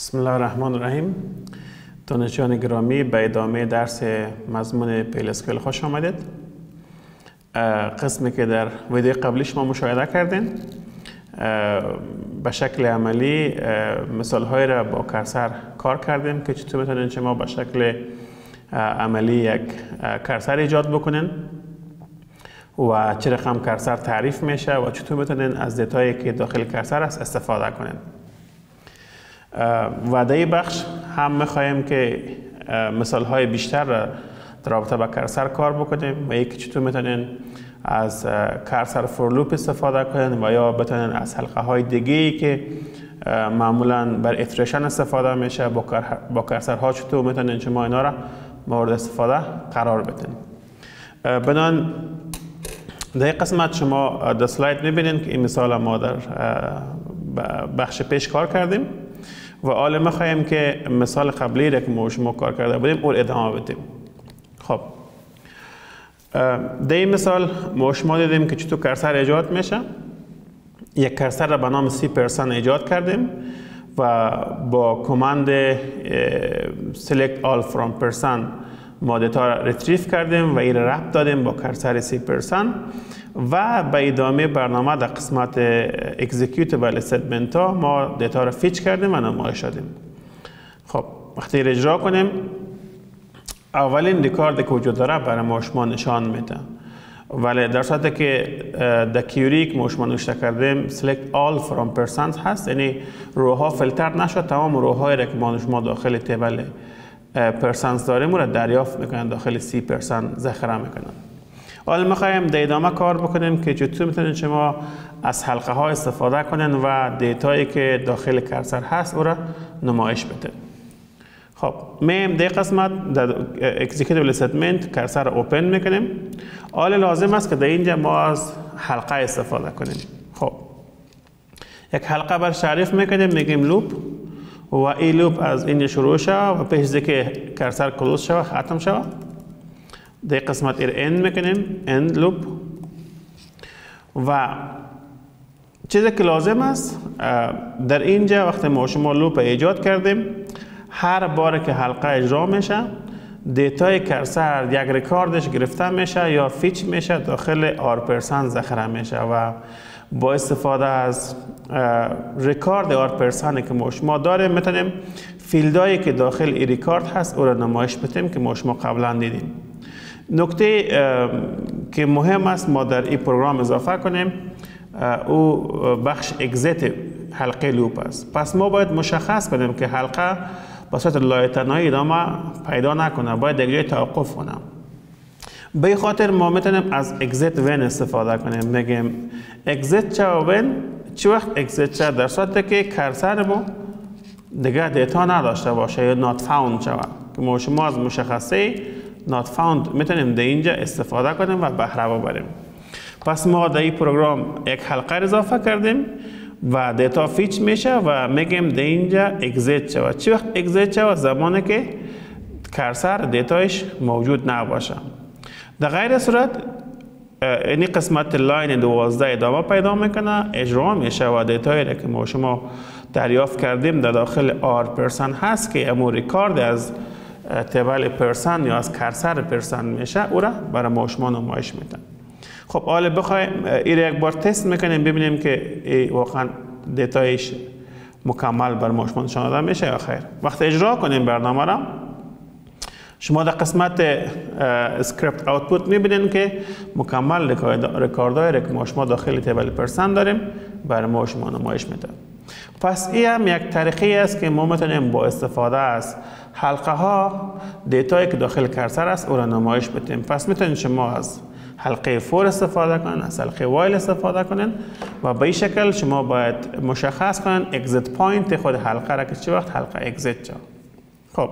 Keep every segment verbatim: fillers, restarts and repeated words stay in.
بسم الله الرحمن الرحیم. دانشجویان گرامی، به ادامه درس مضمون پیل اسکیل خوش آمدید. قسمی که در ویدیو قبلی شما مشاهده کردین، به شکل عملی مثال های را با کرسر کار کردیم که چطور میتونین شما به شکل عملی یک کرسر ایجاد بکنین و چه رقم کرسر تعریف میشه و چطور میتونین از دیتایی که داخل کرسر است استفاده کنین. و در این بخش هم میخواهیم که مثال های بیشتر را در رابطه با کرسر کار بکنیم و یکی چطور میتونین از کرسر فور لوپ استفاده کنین و یا بتونین از حلقه های دیگه‌ای که معمولا بر اتریشن استفاده میشه با, با کرسر ها چطور میتونین شما اینا را مورد استفاده قرار بدین. بنان در این قسمت شما در سلاید میبینین که این مثال ما در بخش پیش کار کردیم و حالا میخوایم که مثال قبلی را که ما شما کار کرده بودیم اون ادامه بدیم. خب در این مثال ما شما دیدیم که چطور کرسر ایجاد میشه. یک کرسر را به نام سی پرسن ایجاد کردیم و با کماند select all from person ما دیتا را ریتریف کردیم و این را ربط دادیم با کرسر سی پرسن و به ادامه برنامه در قسمت executable استیتمنت ها ما دیتا را فیچ کردیم و نمایش دادیم. خب وقتی را اجرا کنیم اولین ریکارد که وجود داره برای ما شما نشان میده، ولی در صورتی که در کیوری که ما شما نوشته کردیم select all from persons هست، یعنی روها فیلتر نشد، تمام روهایی را که ما شما داخل تیبل پرسنز داریم را دریافت میکنن، داخل سی پرسن ذخیره میکنن. حالا میخوایم در ادامه کار بکنیم که چطور میتونید شما از حلقه ها استفاده کنین و دیتایی که داخل کرسر هست او را نمایش بده. خب میم در قسمت در executable statement کرسر را اوپن میکنیم. حالا لازم است که در اینجا ما از حلقه استفاده کنیم. خب یک حلقه بر تعریف میکنیم، میگیم لوپ و این لوپ از اینجا شروع شود و پیش از که کرسر کلوز شود ختم شود. در قسمت ایر اند میکنیم، اند لوپ. و چیزی که لازم است در اینجا وقتی ما شما لوپ ایجاد کردیم، هر بار که حلقه اجرا میشه دیتای کرسر یک ریکاردش گرفته میشه یا فیچ میشه داخل آر پرسن ذخیره میشه و با استفاده از ریکارد آر پرسن که ما شما داریم میتونیم فیلدایی که داخل این ریکارد هست او را نمایش بدیم که ما شما قبلا دیدیم. نکته که مهم است ما در این پروگرام اضافه کنیم او بخش اگزیت حلقه لوپ است. پس ما باید مشخص کنیم که حلقه به صورت لایتنایی ادامه پیدا نکنه، باید در جای توقف کنه. به خاطر ما میتونیم از اگزیت وین استفاده کنیم. میگیم اگزیت چه و وین چه وقت اگزیت چه در صورتی که کرسر ما دیگه دیتا نداشته باشه یا نات فاوند شود که ما شما از مشخصه نات فاوند میتونیم در اینجا استفاده کنیم و بهره ببریم. پس ما در این پروگرام یک حلقه اضافه کردیم و دیتا فیچ میشه و میگیم در اینجا اگزیت شود. چه وقت اگزیت شود؟ زمانی که کرسر دیتایش موجود نباشه. در غیر صورت این قسمت لاین دوازده ادامه پیدا میکنه، اجرا میشه و دیتایی را که ما شما دریافت کردیم در داخل آر پرسن هست که امو ریکارد از تیبل پرسن یا از کرسر پرسن میشه او را برای ما شما نمایش میدن. خب حالا بخوایم این یک بار تست میکنیم ببینیم که واقعا دیتایش مکمل بر ما شما نشان داده میشه یا خیر. وقتی اجرا کنیم برنامه را شما در قسمت اسکریپت آوتپوت میبینین که مکمل ریکاردهای را که ما شما داخل تیبل پرسن داریم برای ما شما نمایش میده. پس این هم یک طریقی است که ما میتونیم با استفاده از حلقه ها دیتایی که داخل کرسر است او را نمایش بدیم. پس میتونید شما از حلقه فور استفاده کنین، از حلقه وایل استفاده کنین و به این شکل شما باید مشخص کنین اگزیت پوینت خود حلقه را که چه وقت حلقه اگزیت شد. خب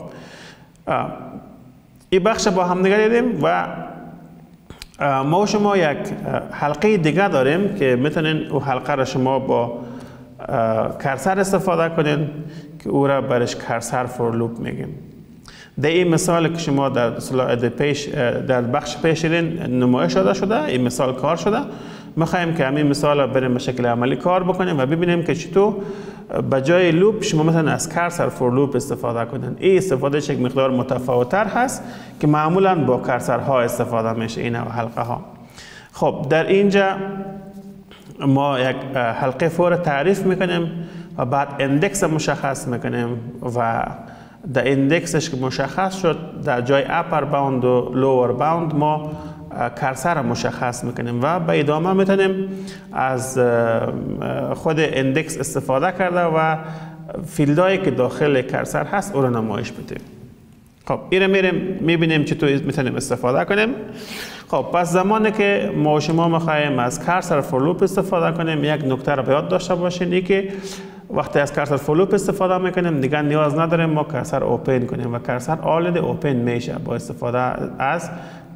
این بخش با هم دیگه دیدیم و ما شما یک حلقه دیگه داریم که میتونین او حلقه را شما با کرسر استفاده کنین که او را برش کرسر فور لوپ میگیم. در این مثال که شما در سلاید پیش در بخش پیش نمایش داده شده، این مثال کار شده میخوایم که همین مثال رو بریم به شکل عملی کار بکنیم و ببینیم که چطور به جای لوپ شما مثلا از کرسر فور لوپ استفاده کنین. این استفاده یک مقدار متفاوت‌تر هست که معمولا با کرسرها استفاده میشه این حلقه ها. خب در اینجا ما یک حلقه فور تعریف میکنیم و بعد اندکس مشخص میکنیم و در اندکسش که مشخص شد در جای اپر باوند و لور باوند ما کرسر مشخص میکنیم و به ادامه میتونیم از خود اندکس استفاده کرده و فیلدهایی که داخل کرسر هست او رو نمایش بدیم. خب این رو میریم میبینیم چطور میتونیم استفاده کنیم. خب پس زمانی که ما شما میخوایم از کرسر فور لوپ استفاده کنیم یک نکته رو به یاد داشته باشین، این که وقتی از کرسر فور لوپ استفاده میکنیم دیگه نیاز نداریم ما کرسر اوپن کنیم و کرسر آلریدی اوپن میشه با استفاده از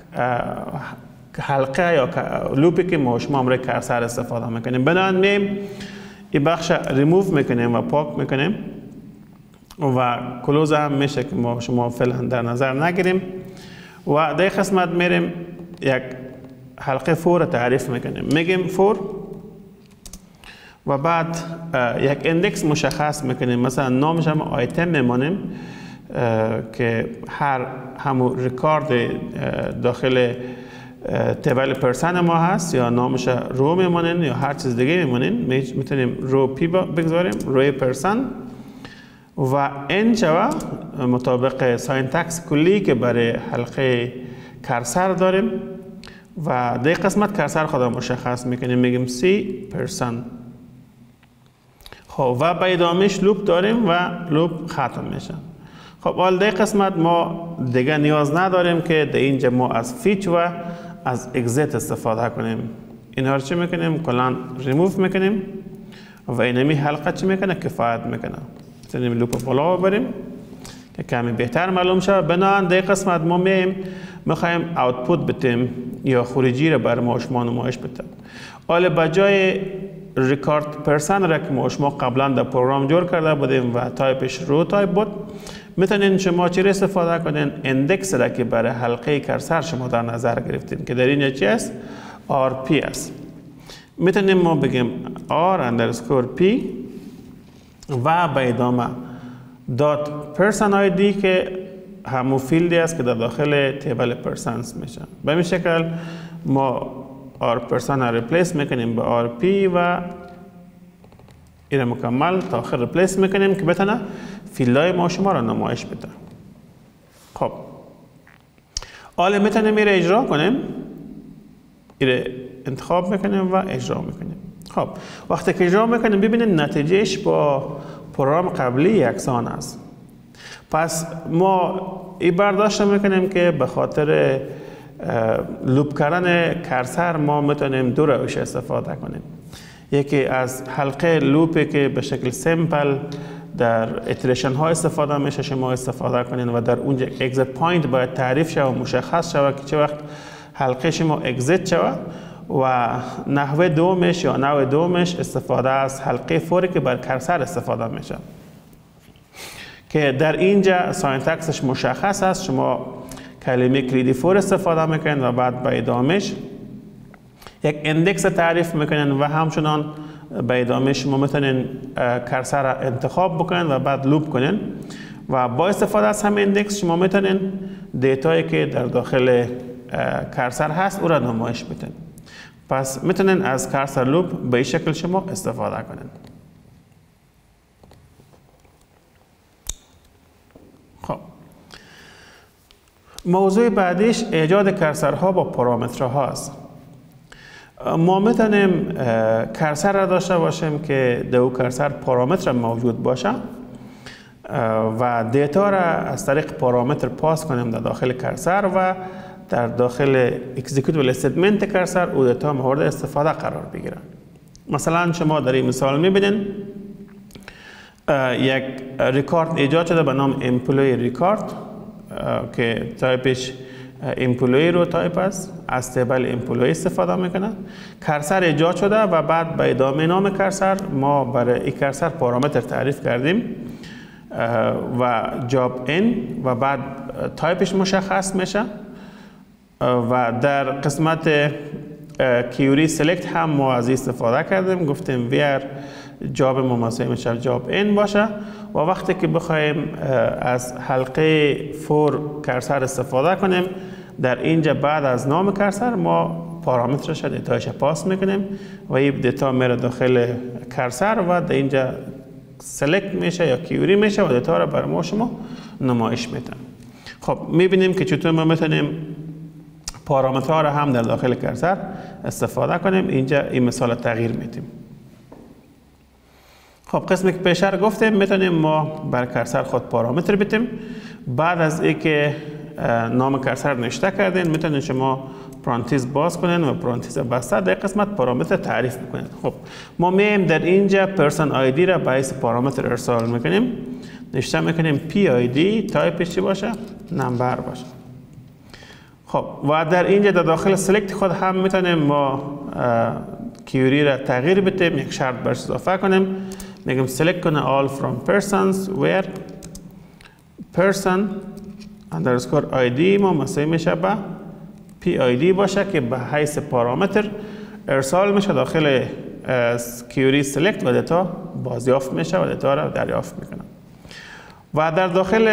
حلقه یا لوپی که ما شما روی کرسر استفاده میکنیم. بنابراین میم این بخش ریموو میکنیم و پاک میکنیم و کلوز هم میشه که ما شما فعلا در نظر نگیریم و در قسمت میریم یک حلقه فور تعریف میکنیم. میگیم فور و بعد یک اندکس مشخص میکنیم، مثلا نامش هم آیتم میمانیم که هر همون ریکارد داخل تیبل پرسن ما هست یا نامش رو میمانیم یا هر چیز دیگه میمانیم. میتونیم رو پی بگذاریم روی پرسن و اینجا مطابق ساینتکس کلی که برای حلقه کرسر داریم و در قسمت کرسر خود مشخص میکنیم، میگیم سی پرسن. خب و به ادامهش لوپ داریم و لوپ ختم میشه. خب حال در قسمت ما دیگه نیاز نداریم که در اینجا ما از فیچ و از اگزیت استفاده کنیم. اینها رو چی میکنیم؟ کلان ریموو میکنیم و اینمی حلقه چی میکنه؟ کفایت میکنه. میتونیم لوپ بالا بریم که کمی بهتر معلوم شد. بنابراین در قسمت ما میم میخوایم اوتپوت بتیم یا خروجی رو بر ما شما نمایش بدیم. حالا بجای ریکارد پرسن را که ما شما قبلا در پروگرام جور کرده بودیم و تایپش رو تایپ بود، میتونین شما چی استفاده کنین؟ اندکس را که برای حلقه کرسر شما در نظر گرفتین که در اینجا چی است؟ آر پی است. میتونیم ما بگیم آر اندرسکور پی و به ادامه دات پرسن آی دی که همون فیلدی است که در داخل تیبل پرسنس میشه. به این شکل ما آر پرسن را ریپلیس میکنیم به آر پی و این مکمل تا آخر ریپلیس میکنیم که بتونه فیلدهای ما شما را نمایش بده. خب حالا میتونیم این را اجرا کنیم، این را انتخاب میکنیم و اجرا میکنیم. خب وقتی که اجرا میکنیم ببینید نتیجهش با پروگرام قبلی یکسان است. پس ما این برداشت میکنیم که به خاطر لوپ کردن کرسر ما میتونیم دو روش استفاده کنیم. یکی از حلقه لوپی که به شکل سیمپل در اتریشن ها استفاده میشه شما استفاده کنین و در اونجا اگزیت پوینت باید تعریف شود و مشخص شود که چه وقت حلقه شما اگزیت شود و نحوه دومش یا نوع دومش استفاده از حلقه فوری که بر کرسر استفاده میشه که در اینجا ساینتکسش مشخص است. شما کلمه کلیدی فور استفاده میکنین و بعد به ادامهش یک اندکس تعریف میکنین و همچنان به ادامه شما میتونین کرسر را انتخاب بکنین و بعد لوپ کنین و با استفاده از همین اندکس شما میتونین دیتایی که در داخل کرسر هست او را نمایش بدین. پس میتونین از کرسر لوپ به این شکل شما استفاده کنین. خب موضوع بعدیش ایجاد کرسرها با پارامترها است. ما میتونیم کرسر را داشته باشیم که در او کرسر پارامتر موجود باشه و دیتا را از طریق پارامتر پاس کنیم در داخل کرسر و در داخل اکزیکیوتیبل استیتمنت کرسر او دیتا مورد استفاده قرار بگیره. مثلا شما در این مثال میبینین یک ریکارد ایجاد شده به نام امپلوی ریکارد که تایپش امپلوی رو تایپ است، از تیبل امپلوی استفاده میکنه. کرسر ایجاد شده و بعد به ادامه نام کرسر ما برای این کرسر پارامتر تعریف کردیم و جاب این و بعد تایپش مشخص میشه و در قسمت کیوری سلکت هم ما از استفاده کردیم، گفتیم ویر جاب ما مساوی میشه جاب این باشه و وقتی که بخوایم از حلقه فور کرسر استفاده کنیم در اینجا بعد از نام کرسر ما پارامترش دیتایش پاس میکنیم و این دیتا میره داخل کرسر و در اینجا سلکت میشه یا کیوری میشه و دیتا رو بر ما شما نمایش میده. خب میبینیم که چطور ما میتونیم پارامترها رو هم در داخل کرسر استفاده کنیم. اینجا این مثال تغییر میدیم. خب قسمی که پیشتر گفتیم میتونیم ما بر کرسر خود پارامتر بدیم. بعد از اینکه نام کرسر نوشته کردین میتونید شما پرانتز باز کنین و پرانتز بسته در قسمت پارامتر تعریف میکنین. خب ما میایم در اینجا پرسن آیدی را به حیث پارامتر ارسال میکنیم. نوشته میکنیم پی آی دی تایپش چی باشه؟ نمبر باشه. خب و در اینجا در داخل سلکت خود هم میتونیم ما کیوری را تغییر بدیم، یک شرط برش اضافه کنیم. میگیم select کنه all from persons where person underscore آیدی ما مساوی میشه به پی آی دی باشه که به حیث پارامتر ارسال میشه داخل کیوری سلکت و دیتا بازیافت میشه و دیتا را دریافت میکنه. و در داخل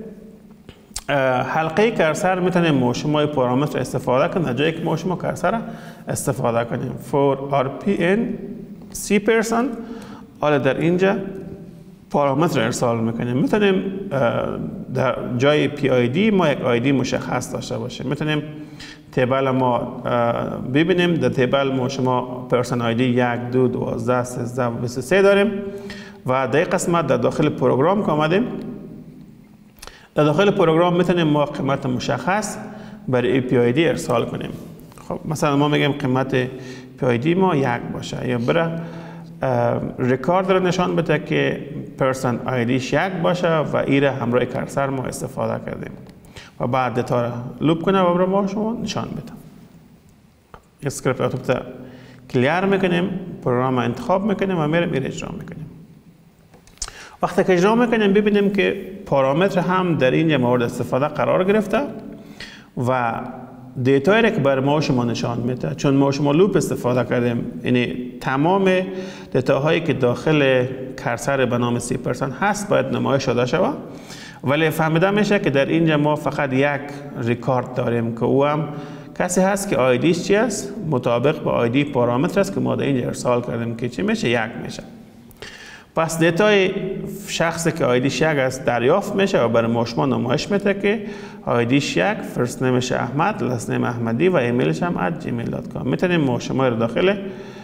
حلقه کرسر میتونیم ما شما پارامتر استفاده کنیم. در جایی که ما شما کرسر استفاده کنیم for آر پی ان سی person حالا در اینجا پارامتر ارسال میکنیم. میتونیم در جای پی آی دی ما یک آیدی مشخص داشته باشیم. میتونیم تیبل ما ببینیم. در تیبل ما شما پرسن آیدی یک، دو، دوازده، سیزده و بیست و سه داریم و در قسمت در داخل پروگرام که آمدیم در داخل پروگرام میتونیم ما قیمت مشخص برای پی آی دی ارسال کنیم. خب مثلا ما میگیم قیمت پی آی دی ما یک باشه یا برای ریکارد رو نشان بده که پرسن آیدیش یک باشه و ایره همراه کرسر ما استفاده کردیم و بعد دیتا رو لوپ کنه و برای ما شما نشان بده. اسکریپت آتومات کلیر میکنیم، پروگرام انتخاب میکنیم و میریم ایر اجرا میکنیم. وقتی که اجرا میکنیم ببینیم که پارامتر هم در اینجا مورد استفاده قرار گرفته و دیتایی را که بر ما شما نشان میده. چون ما شما لوپ استفاده کردیم یعنی تمام دیتاهایی که داخل کرسر به نام سی پرسن هست باید نمایش شده شود، ولی فهمیده میشه که در اینجا ما فقط یک ریکارد داریم که او هم کسی هست که آیدیش چی است مطابق به آیدی پارامتر است که ما در اینجا ارسال کردیم که چی میشه؟ یک میشه. پس دیتای شخصی که آیدیش یک است دریافت میشه و برای ما شما نمایش میده که آیدیش یک، فرست نیمش احمد، لاست نیم احمدی و ایمیلش هم ات جیمیل دات کام. میتونیم ما شما رو داخل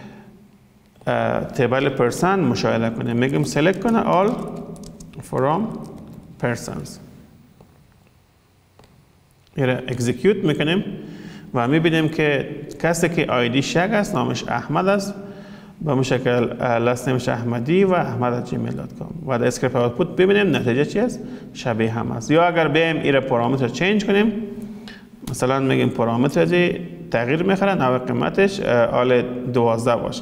تیبل پرسن مشاهده کنیم. میگیم سلکت کنه all from persons. این اکزیکیوت میکنیم و میبینیم که کسی که آیدیش یک است نامش احمد است به این شکل لاست نیمش احمدی و احمد ات جیمیل دات کام و در اسکریپت آوتپوت ببینیم نتیجه چی است؟ شبیه هم است. یا اگر بیایم این پارامتر چنج کنیم مثلا میگیم پارامتر دی تغییر میخوره نوع قیمتش آل دوازده باشه.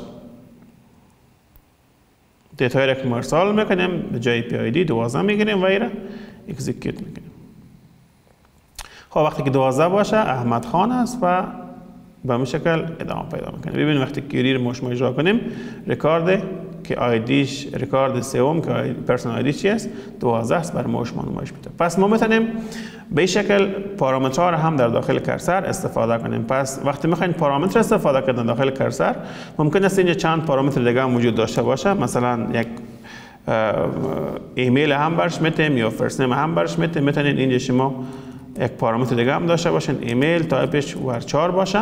دیتایی را که ما ارسال میکنیم به جای پی آی دی دوازده میگیریم و این را اکزیکیوت میکنیم. خب وقتی که دوازده باشه احمد خان است و به این شکل ادامه پیدا میکنه. ببینید وقتی کیوری رو ما اجرا کنیم ریکارد که آیدیش ریکارد سوم که پرسن آیدیش چی است دوازده است برای ما شما نمایش میده. پس ما میتونیم به این شکل پارامترها رو هم در داخل کرسر استفاده کنیم. پس وقتی میخواین پارامتر استفاده کردن داخل کرسر ممکن است اینجا چند پارامتر دیگه هم وجود داشته باشه. مثلا یک ایمیل هم برش میتیم یا فرست نیم هم برش میتیم. میتونین اینجا شما یک پارامتر دیگه هم داشته باشین. ایمیل تایپش ورچار باشه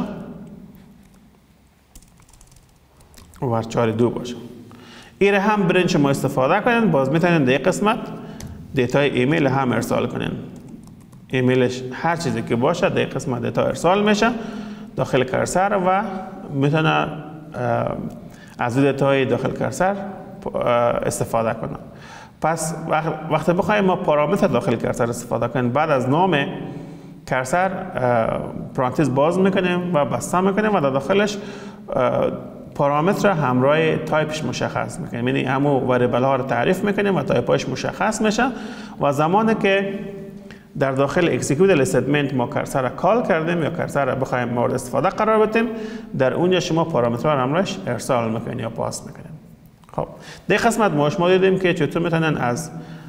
ورچار دو باشه. این هم برین شما استفاده کنین. باز میتونین در قسمت دیتای ایمیل هم ارسال کنین. ایمیلش هر چیزی که باشه در قسمت دیتا ارسال میشه داخل کرسر و میتونه از دیتای داخل کرسر استفاده کنه. پس وقتی بخوایم ما پارامتر داخل کرسر استفاده کنیم بعد از نام کرسر پرانتز باز میکنیم و بسته میکنیم و در داخلش پارامتر همراه تایپش مشخص میکنیم. یعنی همو وریبل ها رو تعریف میکنیم و تایپش مشخص میشه و زمانی که در داخل اکسیکیوتیبل استیتمنت ما کرسر را کال کردیم یا کرسر را بخوایم مورد استفاده قرار بدیم، در اونجا شما پارامترها را امرش ارسال میکنید یا پاس میکنید. خب در قسمت ما شما دیدیم که چطور میتونن از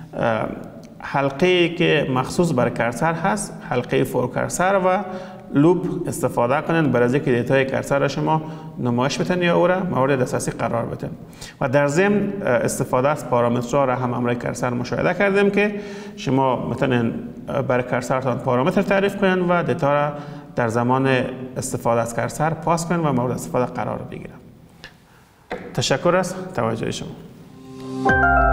حلقه که مخصوص بر کرسر هست، حلقه فور کرسر و لوپ استفاده کنن برای اینکه دیتای کرسر را شما نمایش بدن یا او را مورد دسترسی قرار بدن. و در ضمن استفاده از پارامترها را هم امر کرسر مشاهده کردیم که شما میتونن برای کرسرتان پارامتر تعریف کنن و دیتا را در زمان استفاده از کرسر پاس کنن و مورد استفاده قرار بگیرن. تشکر از توجه شما.